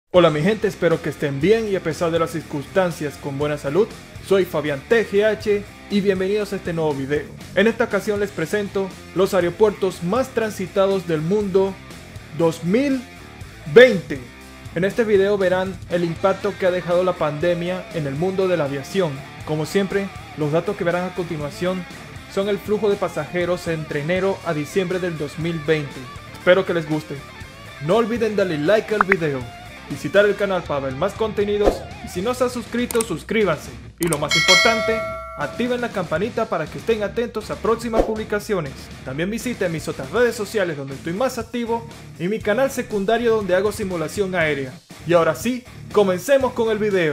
Hola mi gente, espero que estén bien y a pesar de las circunstancias con buena salud. Soy Fabián TGH y bienvenidos a este nuevo video. En esta ocasión les presento los aeropuertos más transitados del mundo 2020. En este video verán el impacto que ha dejado la pandemia en el mundo de la aviación. Como siempre, los datos que verán a continuación son el flujo de pasajeros entre enero a diciembre del 2020. Espero que les guste. No olviden darle like al video, visitar el canal para ver más contenidos y si no se han suscrito, suscríbanse. Y lo más importante, activen la campanita para que estén atentos a próximas publicaciones. También visiten mis otras redes sociales donde estoy más activo y mi canal secundario donde hago simulación aérea. Y ahora sí, comencemos con el video.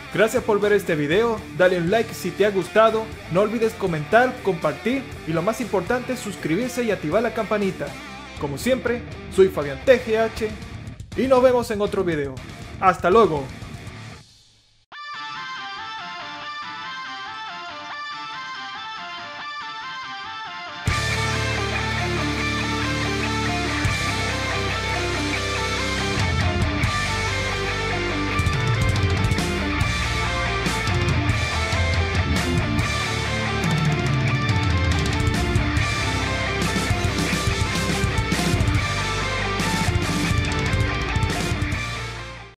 Gracias por ver este video, dale un like si te ha gustado, no olvides comentar, compartir y lo más importante suscribirse y activar la campanita. Como siempre, soy Fabián TGH y nos vemos en otro video. ¡Hasta luego!